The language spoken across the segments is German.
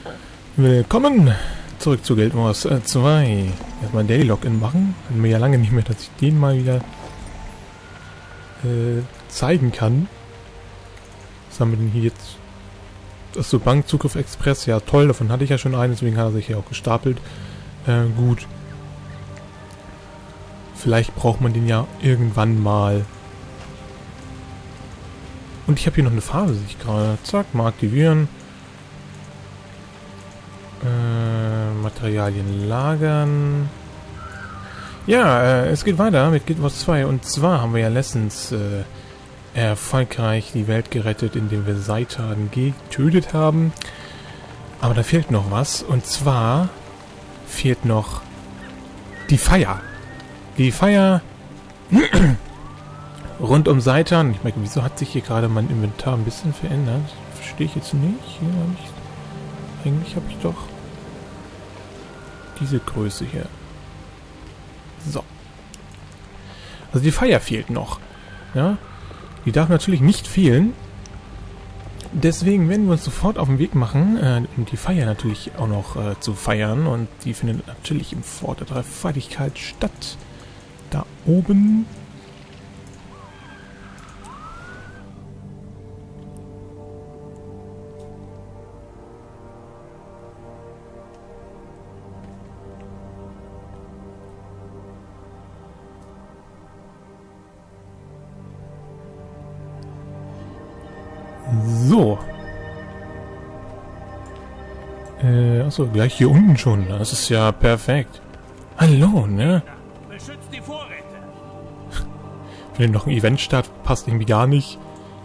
Willkommen zurück zu Guild Wars 2. Erstmal ein Daily Login machen. Hatten wir ja lange nicht mehr, dass ich den mal wieder zeigen kann. Was haben wir denn hier jetzt? Achso, Bankzugriff Express. Ja, toll. Davon hatte ich ja schon einen, deswegen hat er sich hier auch gestapelt. Gut. Vielleicht braucht man den ja irgendwann mal. Und ich habe hier noch eine Farbe, sehe ich gerade. Zack, mal aktivieren. Materialien lagern. Ja, es geht weiter mit Guild Wars 2. Und zwar haben wir ja letztens erfolgreich die Welt gerettet, indem wir Seitan getötet haben. Aber da fehlt noch was. Und zwar fehlt noch die Feier. Die Feier rund um Seitan. Ich merke, wieso hat sich hier gerade mein Inventar ein bisschen verändert? Verstehe ich jetzt nicht. Hier habe ich... Eigentlich habe ich doch diese Größe hier. So. Also die Feier fehlt noch. Ja. Die darf natürlich nicht fehlen. Deswegen werden wir uns sofort auf den Weg machen, um die Feier natürlich auch noch zu feiern. Und die findet natürlich im Fort der Dreifaltigkeit statt. Da oben. So. Achso, gleich hier unten schon. Das ist ja perfekt. Hallo, ne? Beschützt die Vorräte. Wenn noch ein Event statt, passt irgendwie gar nicht.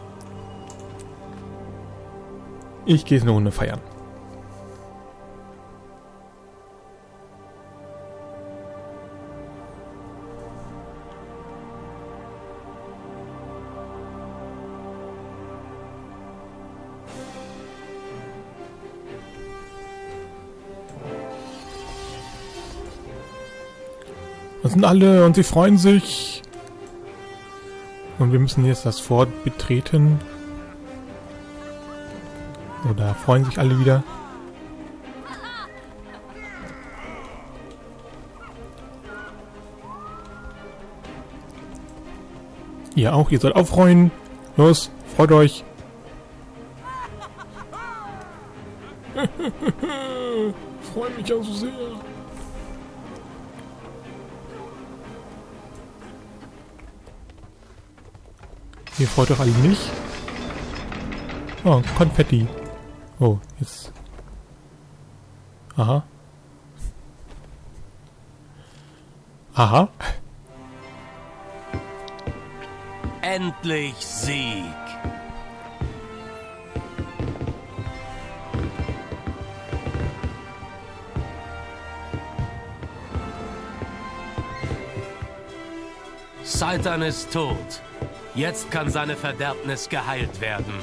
Ich gehe jetzt eine Runde feiern. Das sind alle und sie freuen sich. Und wir müssen jetzt das Fort betreten. Oder freuen sich alle wieder. Ihr auch, ihr sollt auch freuen. Los, freut euch. Freue mich ja so sehr. Ihr freut euch alle nicht. Oh, Konfetti. Oh, jetzt. Aha. Aha. Endlich Sieg. Seitan ist tot. Jetzt kann seine Verderbnis geheilt werden.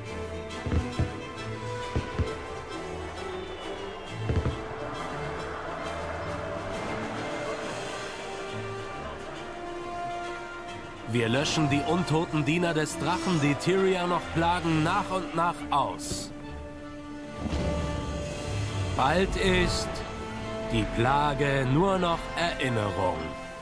Wir löschen die untoten Diener des Drachen, die Tyria noch plagen, nach und nach aus. Bald ist die Plage nur noch Erinnerung.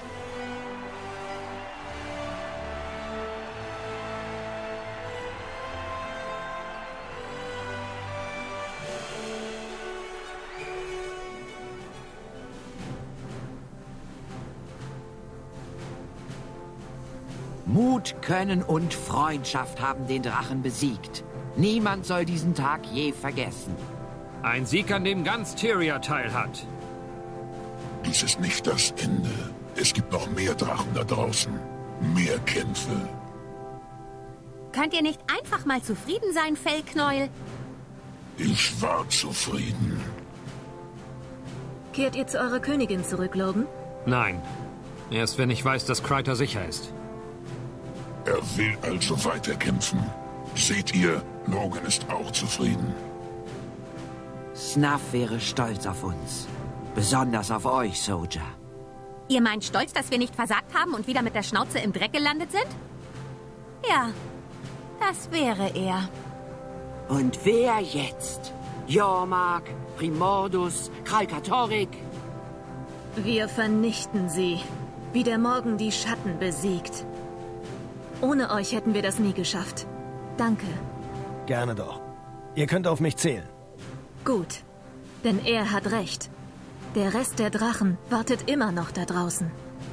Mut, Können und Freundschaft haben den Drachen besiegt. Niemand soll diesen Tag je vergessen. Ein Sieg, an dem ganz Tyria teilhat. Dies ist nicht das Ende. Es gibt noch mehr Drachen da draußen. Mehr Kämpfe. Könnt ihr nicht einfach mal zufrieden sein, Fellknäuel? Ich war zufrieden. Kehrt ihr zu eurer Königin zurück, Logan? Nein. Erst wenn ich weiß, dass Kryta sicher ist. Er will also weiterkämpfen. Seht ihr, Logan ist auch zufrieden. Snuff wäre stolz auf uns. Besonders auf euch, Soldier. Ihr meint stolz, dass wir nicht versagt haben und wieder mit der Schnauze im Dreck gelandet sind? Ja, das wäre er. Und wer jetzt? Jormak, Primordus, Kralkatorik. Wir vernichten sie, wie der Morgen die Schatten besiegt. Ohne euch hätten wir das nie geschafft. Danke. Gerne doch. Ihr könnt auf mich zählen. Gut, denn er hat recht. Der Rest der Drachen wartet immer noch da draußen.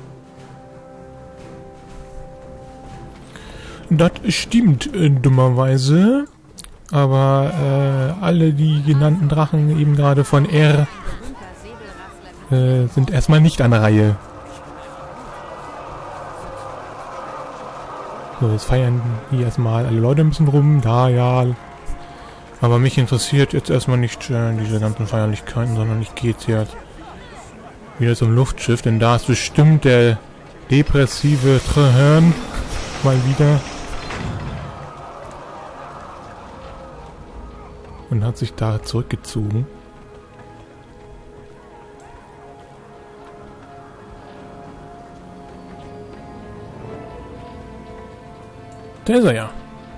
Das stimmt dummerweise. Aber alle die genannten Drachen eben gerade von R sind erstmal nicht an der Reihe. So, jetzt feiern hier erstmal alle Leute ein bisschen rum. Da, ja. Aber mich interessiert jetzt erstmal nicht diese ganzen Feierlichkeiten, sondern ich gehe jetzt wieder zum Luftschiff, denn da ist bestimmt der depressive Traherne mal wieder. Und hat sich da zurückgezogen. Da ist er ja.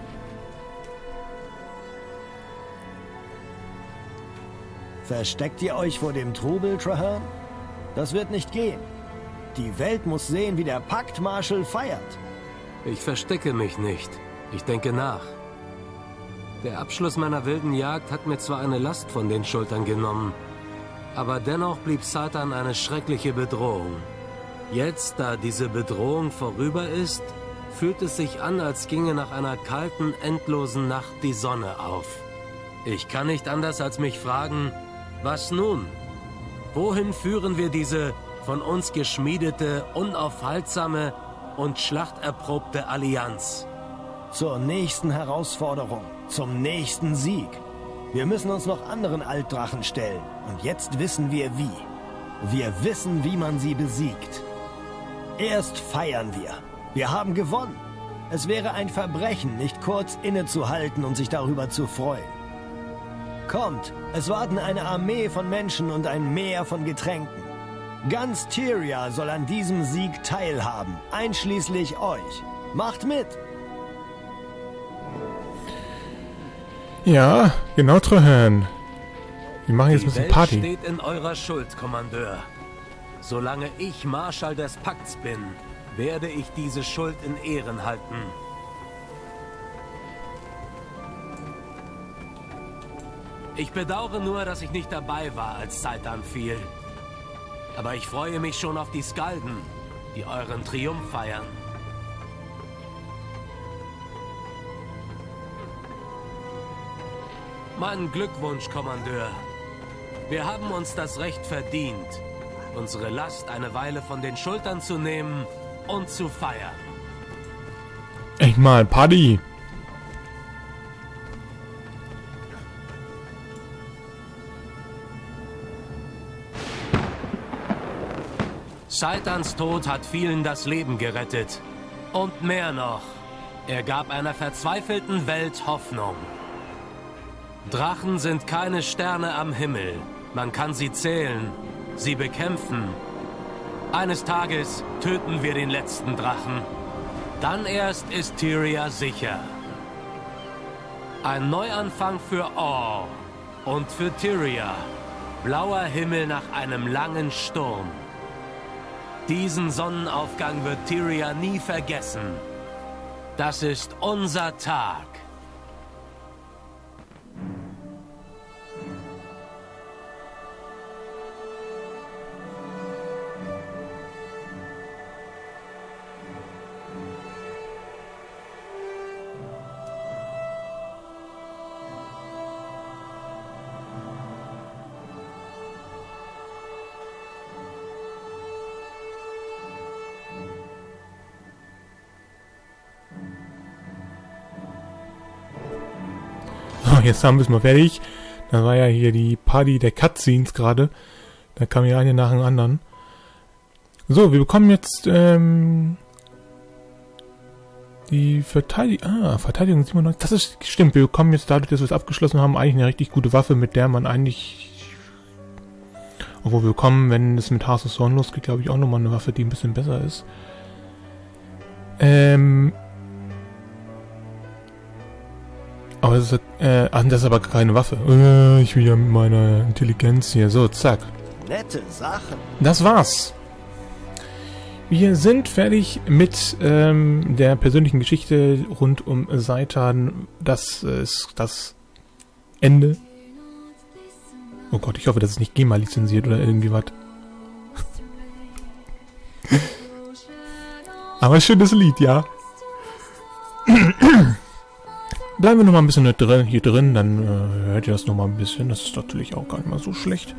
Versteckt ihr euch vor dem Trubel, Traherne? Das wird nicht gehen. Die Welt muss sehen, wie der Paktmarschall feiert. Ich verstecke mich nicht. Ich denke nach. Der Abschluss meiner wilden Jagd hat mir zwar eine Last von den Schultern genommen, aber dennoch blieb Satan eine schreckliche Bedrohung. Jetzt, da diese Bedrohung vorüber ist, fühlt es sich an, als ginge nach einer kalten, endlosen Nacht die Sonne auf. Ich kann nicht anders als mich fragen, was nun? Wohin führen wir diese von uns geschmiedete, unaufhaltsame und schlachterprobte Allianz? Zur nächsten Herausforderung, zum nächsten Sieg. Wir müssen uns noch anderen Altdrachen stellen. Und jetzt wissen wir wie. Wir wissen, wie man sie besiegt. Erst feiern wir. Wir haben gewonnen. Es wäre ein Verbrechen, nicht kurz innezuhalten und sich darüber zu freuen. Kommt, es warten eine Armee von Menschen und ein Meer von Getränken. Ganz Tyria soll an diesem Sieg teilhaben, einschließlich euch. Macht mit! Ja, genau, Traherne. Wir machen jetzt ein bisschen Party. Die Welt steht in eurer Schuld, Kommandeur. Solange ich Marschall des Pakts bin, werde ich diese Schuld in Ehren halten. Ich bedauere nur, dass ich nicht dabei war, als Satan fiel. Aber ich freue mich schon auf die Skalden, die euren Triumph feiern. Mein Glückwunsch, Kommandeur. Wir haben uns das Recht verdient, unsere Last eine Weile von den Schultern zu nehmen und zu feiern. Echt mal, Party! Satans Tod hat vielen das Leben gerettet. Und mehr noch. Er gab einer verzweifelten Welt Hoffnung. Drachen sind keine Sterne am Himmel. Man kann sie zählen, sie bekämpfen. Eines Tages töten wir den letzten Drachen. Dann erst ist Tyria sicher. Ein Neuanfang für Orr und für Tyria. Blauer Himmel nach einem langen Sturm. Diesen Sonnenaufgang wird Tyria nie vergessen. Das ist unser Tag. Jetzt haben wir es mal fertig. Da war ja hier die Party der Cutscenes gerade. Da kam ja eine nach dem anderen. So, wir bekommen jetzt die Verteidigung 97. Das ist stimmt. Wir bekommen jetzt dadurch, dass wir es abgeschlossen haben, eigentlich eine richtig gute Waffe, mit der man eigentlich, obwohl wir bekommen, wenn es mit Hearts of Stone losgeht, glaube ich auch nochmal eine Waffe, die ein bisschen besser ist. Aber das ist, das ist aber keine Waffe. Ich will ja mit meiner Intelligenz hier. So, zack. Nette Sachen. Das war's. Wir sind fertig mit der persönlichen Geschichte rund um Zhaitan. Das ist das Ende. Oh Gott, ich hoffe, das ist nicht GEMA lizenziert oder irgendwie was. Aber schönes Lied, ja. Bleiben wir noch mal ein bisschen hier drin, dann hört ihr das noch mal ein bisschen. Das ist natürlich auch gar nicht mal so schlecht.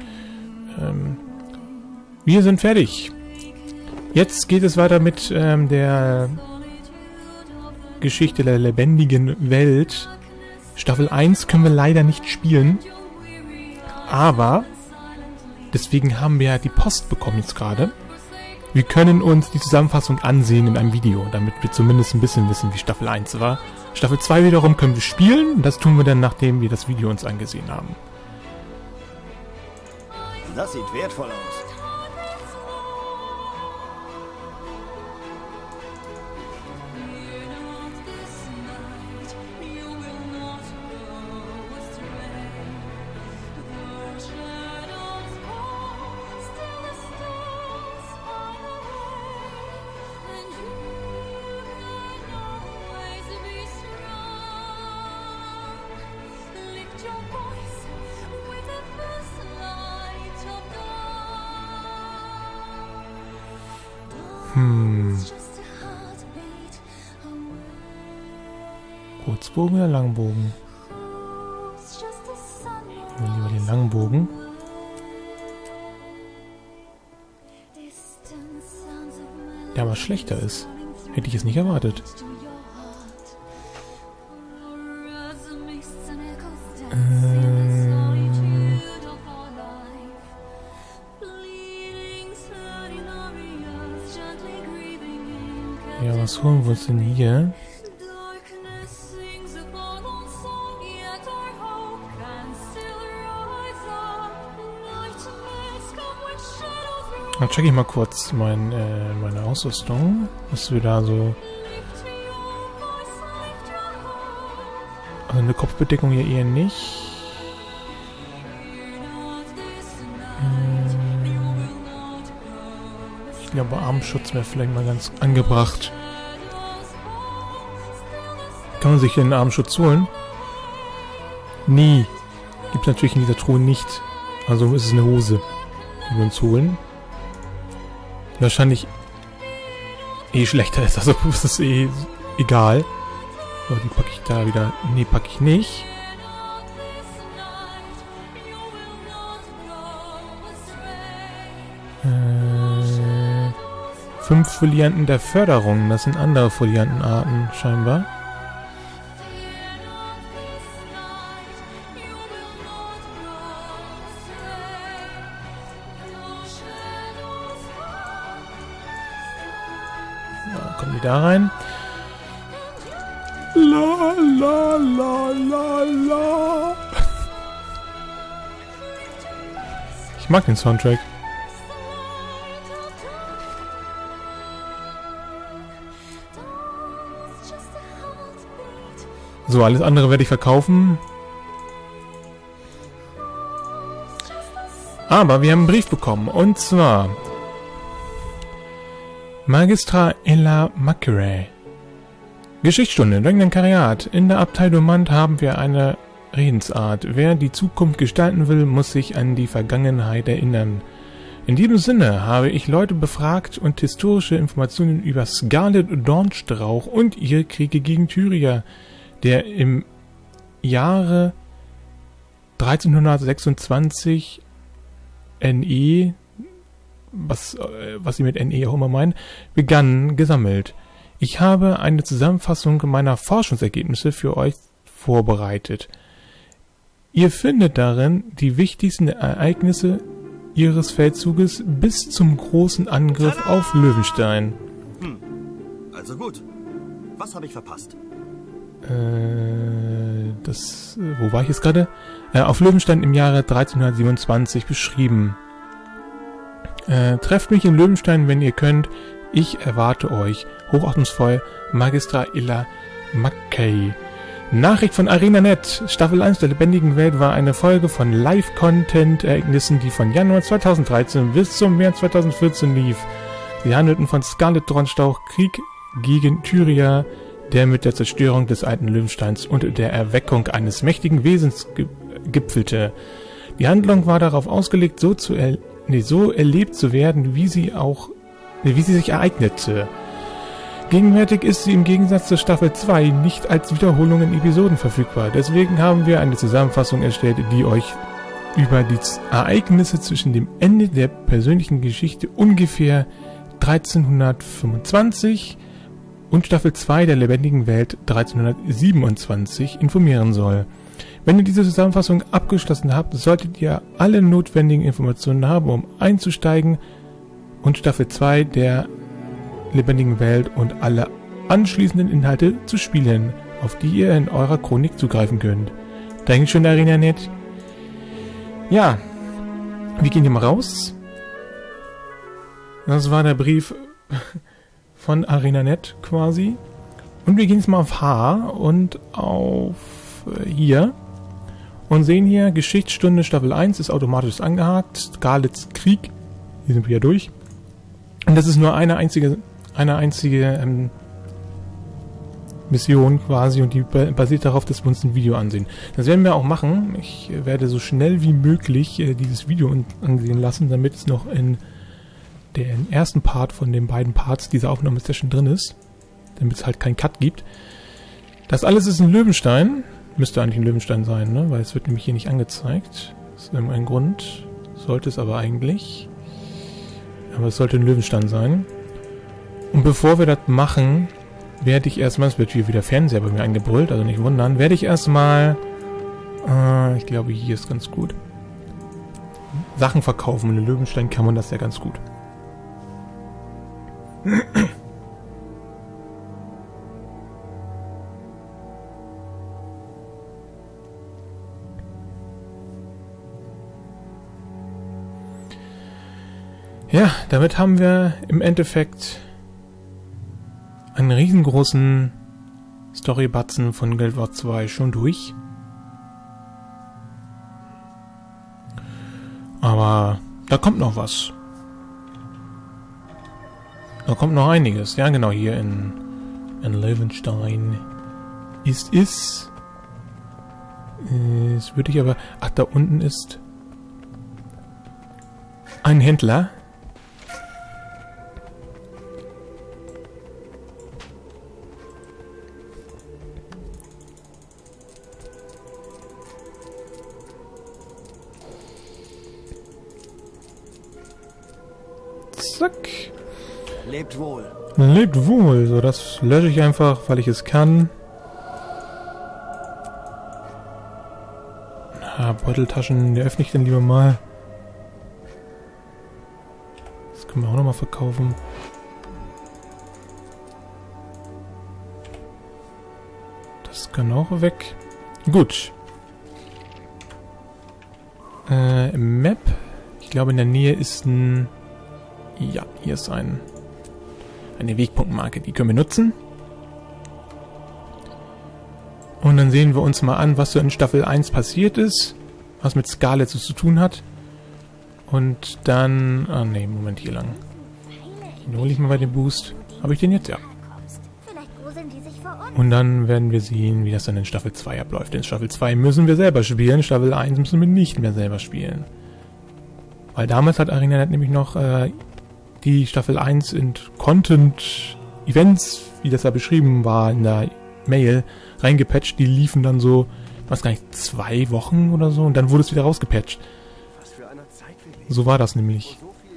Wir sind fertig. Jetzt geht es weiter mit der Geschichte der lebendigen Welt. Staffel 1 können wir leider nicht spielen. Aber deswegen haben wir ja die Post bekommen jetzt gerade. Wir können uns die Zusammenfassung ansehen in einem Video, damit wir zumindest ein bisschen wissen, wie Staffel 1 war. Staffel 2 wiederum können wir spielen. Das tun wir dann, nachdem wir das Video uns angesehen haben. Das sieht wertvoll aus. Kurzbogen oder Langbogen? Lieber den Langbogen. Der aber schlechter ist. Hätte ich es nicht erwartet. Ja, was holen wir uns denn hier? Dann checke ich mal kurz meine Ausrüstung, was wir da so... Also eine Kopfbedeckung hier eher nicht. Ich glaube, Armschutz wäre vielleicht mal ganz angebracht. Kann man sich hier einen Armschutz holen? Nee. Gibt es natürlich in dieser Truhe nicht. Also ist es eine Hose, die wir uns holen. Wahrscheinlich schlechter ist, also ist es egal. So, die packe ich da wieder. Nee, packe ich nicht. Fünf Folianten der Förderung. Das sind andere Foliantenarten, scheinbar. Kommen die da rein? La la la la la. Ich mag den Soundtrack. So, alles andere werde ich verkaufen. Aber wir haben einen Brief bekommen. Und zwar... Magistra Ella Macquarie. Geschichtsstunde, Kariat. In der Abtei Domant haben wir eine Redensart. Wer die Zukunft gestalten will, muss sich an die Vergangenheit erinnern. In diesem Sinne habe ich Leute befragt und historische Informationen über Scarlet Dornstrauch und ihre Kriege gegen Tyrier, der im Jahre 1326 NE, was sie mit NE auch immer meinen, begannen, gesammelt. Ich habe eine Zusammenfassung meiner Forschungsergebnisse für euch vorbereitet. Ihr findet darin die wichtigsten Ereignisse ihres Feldzuges bis zum großen Angriff auf Löwenstein. Also gut. Was habe ich verpasst? Wo war ich jetzt gerade? Auf Löwenstein im Jahre 1327 beschrieben. Trefft mich in Löwenstein, wenn ihr könnt. Ich erwarte euch. Hochachtungsvoll, Magistra Ella Macquarie. Nachricht von ArenaNet. Staffel 1 der lebendigen Welt war eine Folge von Live-Content-Ereignissen, die von Januar 2013 bis zum März 2014 lief. Sie handelten von Scarlet Dornstauch, Krieg gegen Tyria, der mit der Zerstörung des alten Löwensteins und der Erweckung eines mächtigen Wesens gipfelte. Die Handlung war darauf ausgelegt, so erlebt zu werden, wie sie sich ereignete. Gegenwärtig ist sie im Gegensatz zur Staffel 2 nicht als Wiederholung in Episoden verfügbar. Deswegen haben wir eine Zusammenfassung erstellt, die euch über die Ereignisse zwischen dem Ende der persönlichen Geschichte ungefähr 1325 und Staffel 2 der lebendigen Welt 1327 informieren soll. Wenn ihr diese Zusammenfassung abgeschlossen habt, solltet ihr alle notwendigen Informationen haben, um einzusteigen und Staffel 2 der lebendigen Welt und alle anschließenden Inhalte zu spielen, auf die ihr in eurer Chronik zugreifen könnt. Dankeschön, ArenaNet. Ja, wir gehen hier mal raus. Das war der Brief von ArenaNet quasi. Und wir gehen jetzt mal auf H und auf hier und sehen hier, Geschichtsstunde Staffel 1 ist automatisch angehakt. Scarlets Krieg, hier sind wir ja durch. Und das ist nur eine einzige Mission quasi und die basiert darauf, dass wir uns ein Video ansehen. Das werden wir auch machen. Ich werde so schnell wie möglich dieses Video ansehen lassen, damit es noch in den ersten Part von den beiden Parts dieser Aufnahmesession drin ist. Damit es halt keinen Cut gibt. Das alles ist ein Löwenstein. Müsste eigentlich ein Löwenstein sein, ne? Weil es wird nämlich hier nicht angezeigt. Das ist irgendein Grund. Sollte es aber eigentlich. Aber es sollte ein Löwenstein sein. Und bevor wir das machen, werde ich erstmal, es wird hier wieder Fernseher bei mir eingebrüllt, also nicht wundern, werde ich erstmal, ich glaube hier ist ganz gut, Sachen verkaufen. Und in Löwenstein kann man das ja ganz gut. Ja, damit haben wir im Endeffekt einen riesengroßen Storybatzen von Guild Wars 2 schon durch. Aber da kommt noch was. Da kommt noch einiges. Ja, genau, hier in Löwenstein ist es. Es würde ich aber... Ach, da unten ist ein Händler. Zack. Lebt wohl. Lebt wohl. So, das lösche ich einfach, weil ich es kann. Na, Beuteltaschen, die öffne ich dann lieber mal. Das können wir auch nochmal verkaufen. Das kann auch weg. Gut. Map. Ich glaube, in der Nähe ist ein... Ja, hier ist eine Wegpunktmarke, die können wir nutzen. Und dann sehen wir uns mal an, was so in Staffel 1 passiert ist, was mit Scarlet so zu tun hat. Und dann... Ah ne, Moment, hier lang. Hier hole ich mal bei dem Boost. Habe ich den jetzt? Ja. Und dann werden wir sehen, wie das dann in Staffel 2 abläuft. In Staffel 2 müssen wir selber spielen, Staffel 1 müssen wir nicht mehr selber spielen. Weil damals hat ArenaNet nämlich noch... die Staffel 1 in Content-Events, wie das da beschrieben war in der Mail, reingepatcht. Die liefen dann so, weiß gar nicht, 2 Wochen oder so und dann wurde es wieder rausgepatcht. So war das nämlich.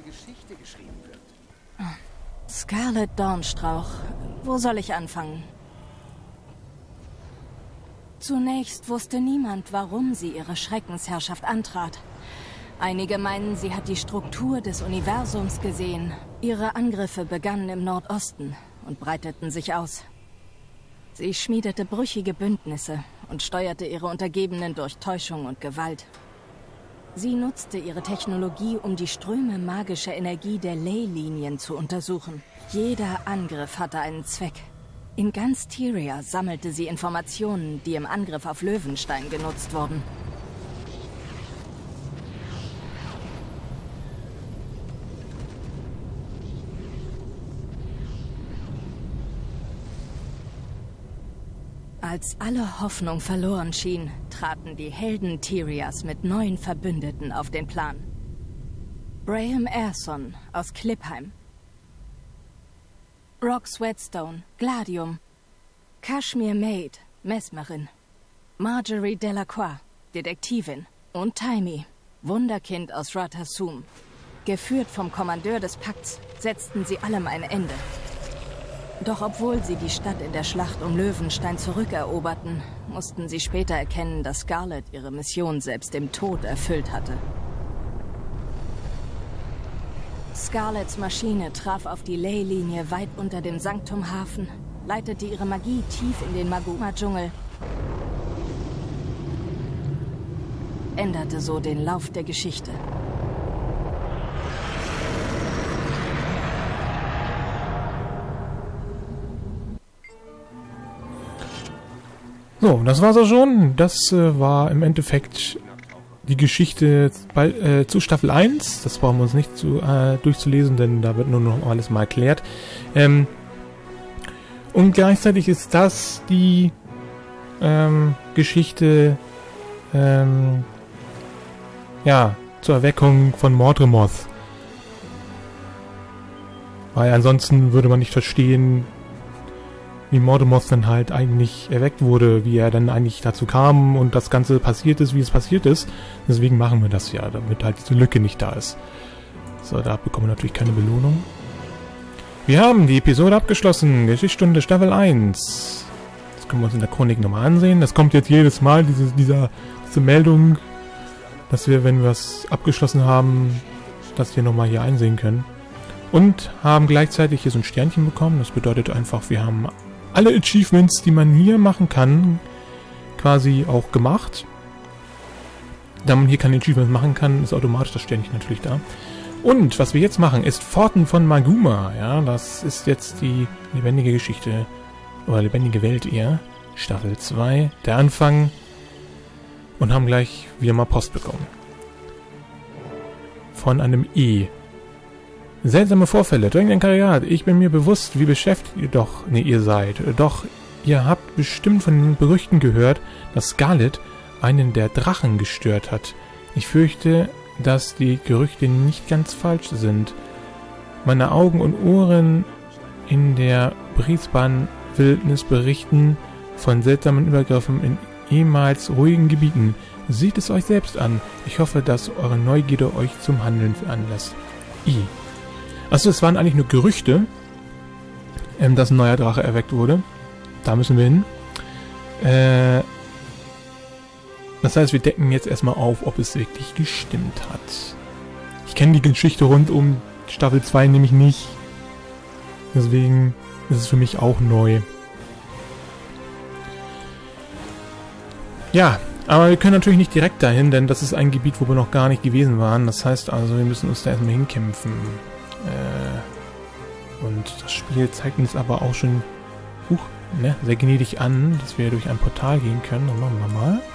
Scarlet Dornstrauch. Wo soll ich anfangen? Zunächst wusste niemand, warum sie ihre Schreckensherrschaft antrat. Einige meinen, sie hat die Struktur des Universums gesehen. Ihre Angriffe begannen im Nordosten und breiteten sich aus. Sie schmiedete brüchige Bündnisse und steuerte ihre Untergebenen durch Täuschung und Gewalt. Sie nutzte ihre Technologie, um die Ströme magischer Energie der Ley-Linien zu untersuchen. Jeder Angriff hatte einen Zweck. In ganz Tyria sammelte sie Informationen, die im Angriff auf Löwenstein genutzt wurden. Als alle Hoffnung verloren schien, traten die Helden Tyrias mit neuen Verbündeten auf den Plan. Braham Erson aus Klipheim, Rock Sweatstone, Gladium, Kashmir Maid, Mesmerin, Marjorie Delacroix, Detektivin und Taimi, Wunderkind aus Ratasum. Geführt vom Kommandeur des Pakts, setzten sie allem ein Ende. Doch obwohl sie die Stadt in der Schlacht um Löwenstein zurückeroberten, mussten sie später erkennen, dass Scarlet ihre Mission selbst im Tod erfüllt hatte. Scarlets Maschine traf auf die Ley-Linie weit unter dem Sanktumhafen, leitete ihre Magie tief in den Maguma-Dschungel, änderte so den Lauf der Geschichte. So, das war's auch schon. Das war im Endeffekt die Geschichte zu Staffel 1. Das brauchen wir uns nicht durchzulesen, denn da wird nur noch alles mal erklärt. Und gleichzeitig ist das die Geschichte ja, zur Erweckung von Mordremoth. Weil ansonsten würde man nicht verstehen, wie Mordremoth dann halt eigentlich erweckt wurde, wie er dann eigentlich dazu kam und das Ganze passiert ist, wie es passiert ist. Deswegen machen wir das ja, damit halt diese Lücke nicht da ist. So, da bekommen wir natürlich keine Belohnung. Wir haben die Episode abgeschlossen. Geschichtsstunde Staffel 1. Das können wir uns in der Chronik nochmal ansehen. Das kommt jetzt jedes Mal, diese Meldung, dass wir, wenn wir es abgeschlossen haben, dass wir nochmal hier einsehen können. Und haben gleichzeitig hier so ein Sternchen bekommen. Das bedeutet einfach, wir haben alle Achievements, die man hier machen kann, quasi auch gemacht. Da man hier keine Achievements machen kann, ist automatisch das Sternchen natürlich da. Und was wir jetzt machen, ist Pforten von Maguma. Ja, das ist jetzt die lebendige Geschichte, oder lebendige Welt eher. Staffel 2, der Anfang. Und haben gleich wieder mal Post bekommen. Von einem E. Seltsame Vorfälle, dringend Kariat. Ich bin mir bewusst, wie beschäftigt ihr seid. Doch ihr habt bestimmt von den Gerüchten gehört, dass Scarlet einen der Drachen gestört hat. Ich fürchte, dass die Gerüchte nicht ganz falsch sind. Meine Augen und Ohren in der Brisbane-Wildnis berichten von seltsamen Übergriffen in ehemals ruhigen Gebieten. Seht es euch selbst an. Ich hoffe, dass eure Neugierde euch zum Handeln veranlasst. Also es waren eigentlich nur Gerüchte, dass ein neuer Drache erweckt wurde. Da müssen wir hin. Das heißt, wir decken jetzt erstmal auf, ob es wirklich gestimmt hat. Ich kenne die Geschichte rund um Staffel 2 nämlich nicht. Deswegen ist es für mich auch neu. Ja, aber wir können natürlich nicht direkt dahin, denn das ist ein Gebiet, wo wir noch gar nicht gewesen waren. Das heißt also, wir müssen uns da erstmal hinkämpfen. Und das Spiel zeigt uns aber auch schon sehr gnädig an, dass wir durch ein Portal gehen können. Und machen wir mal.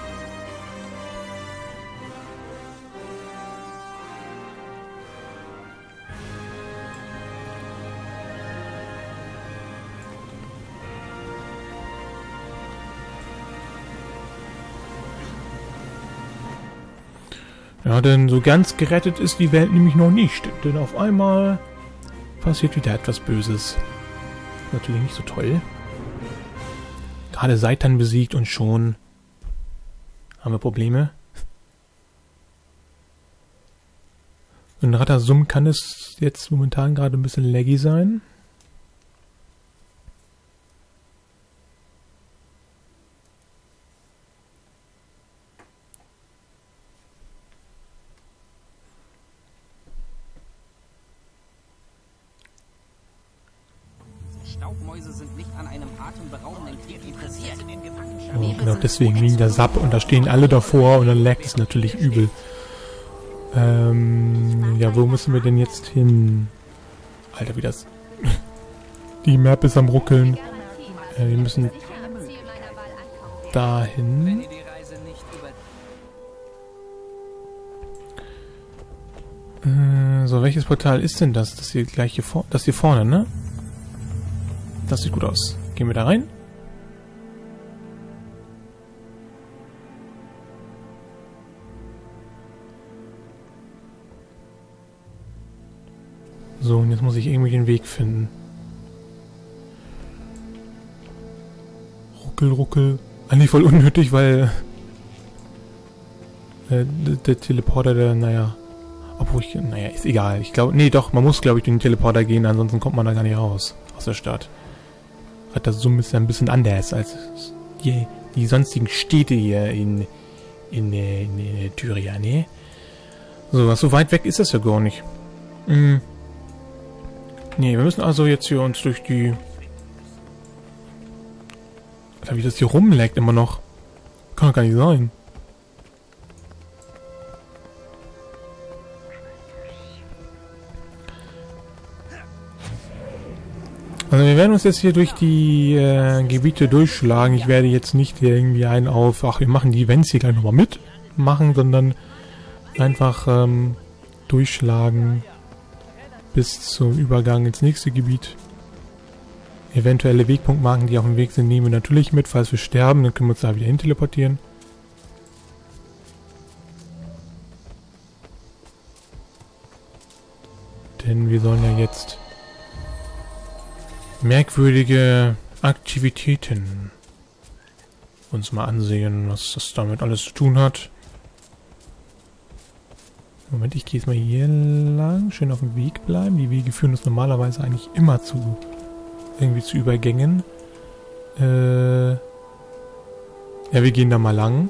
Ja, denn so ganz gerettet ist die Welt nämlich noch nicht. Denn auf einmal passiert wieder etwas Böses. Natürlich nicht so toll. Gerade Seitan besiegt und schon haben wir Probleme. In Ratasum kann es jetzt momentan gerade ein bisschen laggy sein. Staubmäuse sind nicht an einem atemberaubenden Krieg interessiert. Oh, genau, deswegen liegen da Sap und da stehen alle davor und dann laggt es natürlich übel. Ja, wo müssen wir denn jetzt hin? Alter, wie das... Die Map ist am Ruckeln. Wir müssen dahin. So, welches Portal ist denn das? Das hier gleich hier vorne. Das hier vorne, ne? Das sieht gut aus. Gehen wir da rein. So, und jetzt muss ich irgendwie den Weg finden. Ruckel, ruckel. Eigentlich voll unnötig, weil der Teleporter, der, naja. Obwohl ich, naja, ist egal. Ich glaube, nee, doch, man muss, glaube ich, durch den Teleporter gehen, ansonsten kommt man da gar nicht raus. Aus der Stadt. Hat das so ein bisschen anders als die sonstigen Städte hier in Tyria, ne? So, was so weit weg ist das ja gar nicht. Ne, wir müssen also jetzt hier uns durch die... Alter, wie das hier rumleckt immer noch. Kann doch gar nicht sein. Also wir werden uns jetzt hier durch die Gebiete durchschlagen. Ich werde jetzt nicht hier irgendwie einen auf, ach, wir machen die Events hier gleich nochmal mitmachen, sondern einfach durchschlagen bis zum Übergang ins nächste Gebiet. Eventuelle Wegpunktmarken, die auf dem Weg sind, nehmen wir natürlich mit. Falls wir sterben, dann können wir uns da wieder hin teleportieren. Denn wir sollen ja jetzt merkwürdige Aktivitäten uns mal ansehen, was das damit alles zu tun hat. Moment, ich gehe jetzt mal hier lang. Schön auf dem Weg bleiben. Die Wege führen uns normalerweise eigentlich immer zu Übergängen. Ja, wir gehen da mal lang.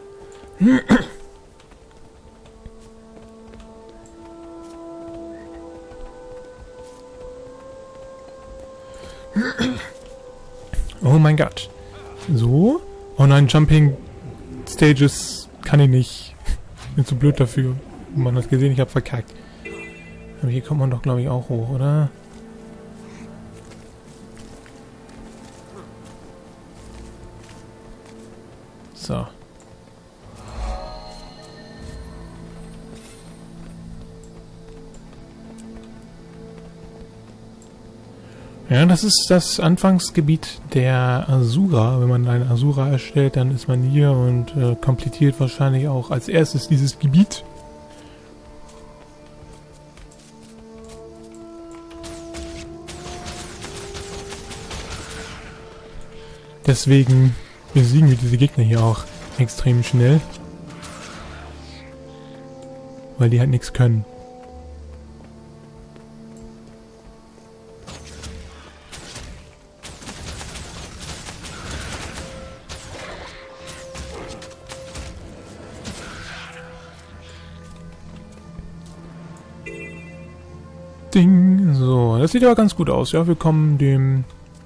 Oh mein Gott. So. Oh nein, Jumping Stages kann ich nicht. Bin zu blöd dafür. Man hat gesehen, ich habe verkackt. Aber hier kommt man doch, glaube ich, auch hoch, oder? So. Ja, das ist das Anfangsgebiet der Asura. Wenn man eine Asura erstellt, dann ist man hier und komplettiert wahrscheinlich auch als erstes dieses Gebiet. Deswegen besiegen wir diese Gegner hier auch extrem schnell. Weil die halt nichts können. Ding. So, das sieht aber ganz gut aus. Ja, wir kommen dem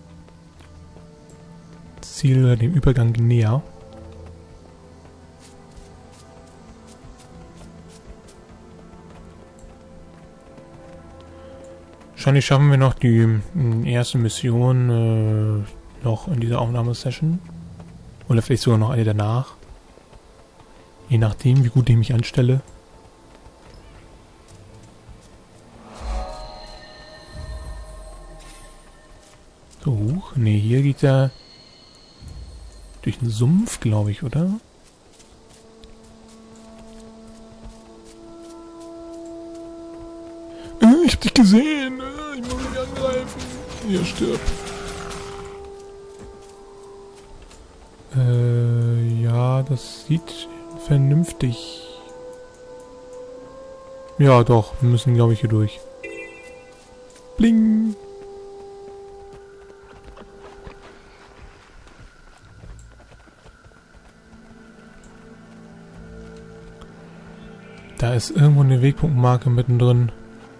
Ziel oder dem Übergang näher. Wahrscheinlich schaffen wir noch die erste Mission noch in dieser Aufnahmesession. Oder vielleicht sogar noch eine danach. Je nachdem, wie gut ich mich anstelle. So hoch? Ne, hier geht er durch den Sumpf, glaube ich, oder? Ich hab dich gesehen! Ich muss mich angreifen! Hier, stirb! Ja, das sieht vernünftig. Ja, doch. Wir müssen, glaube ich, hier durch. Bling! Da ist irgendwo eine Wegpunktmarke mittendrin.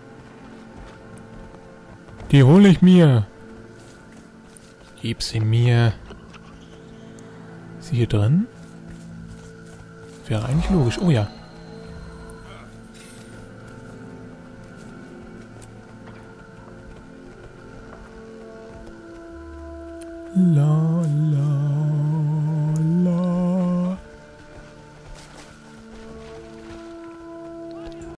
Die hole ich mir. Gib sie mir. Ist sie hier drin? Wäre eigentlich logisch. Oh ja. La, la.